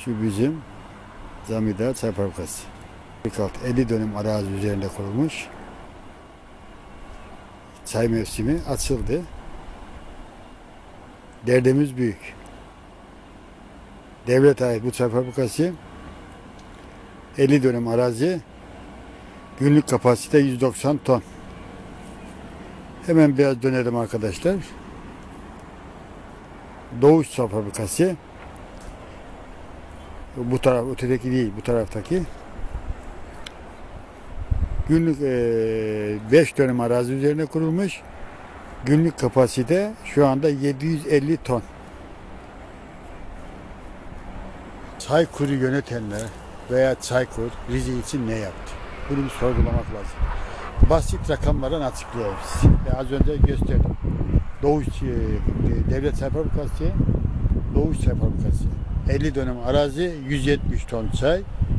Şu bizim Zamidar Çay Fabrikası. 46-50 dönüm arazi üzerinde kurulmuş. Çay mevsimi açıldı. Derdimiz büyük. Devlete ait bu çay fabrikası 50 dönüm arazi, günlük kapasite 190 ton. Hemen biraz dönelim arkadaşlar. Doğuş Çay Fabrikası. Bu taraf, ötedeki değil, bu taraftaki. Günlük 5 dönüm arazi üzerine kurulmuş. Günlük kapasite şu anda 750 ton. Çaykur'u yönetenler veya Çaykur Rize için ne yaptı? Bunu bir sorgulamak lazım. Basit rakamlardan açıklayayım size. Az önce gösterdim. Doğuş Devlet Çay Fabrikası, Doğuş Çay Fabrikası. 50 dönüm arazi 170 ton çay.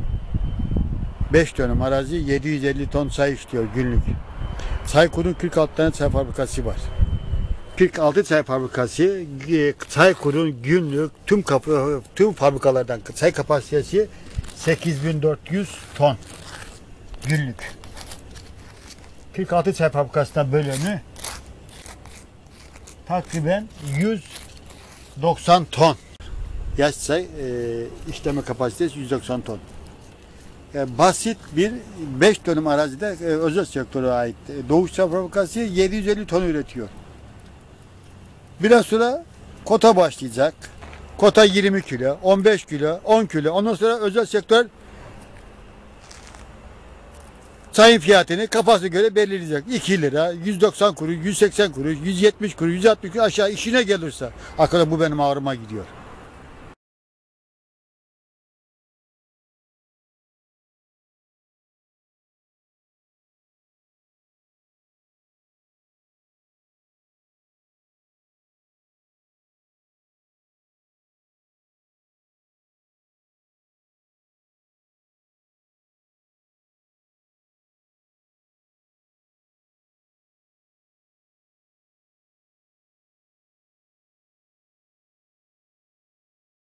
5 dönüm arazi 750 ton çay işliyor günlük. Çaykur'un 46 tane çay fabrikası var. 46 çay fabrikası, Çaykur'un günlük tüm fabrikalardan çay kapasitesi 8400 ton günlük. 46 çay fabrikasından bölümü takriben 190 ton. Yaş çay işleme kapasitesi 190 ton. Basit bir 5 dönüm arazide özel sektöre ait Doğuş Çay Fabrikası 750 ton üretiyor. Biraz sonra kota başlayacak. Kota 20 kilo, 15 kilo, 10 kilo. Ondan sonra özel sektör çayın fiyatını kafasına göre belirleyecek. 2 lira, 190 kuruş, 180 kuruş, 170 kuruş, 160 kuruş aşağı işine gelirse. Arkadaşlar bu benim ağrıma gidiyor.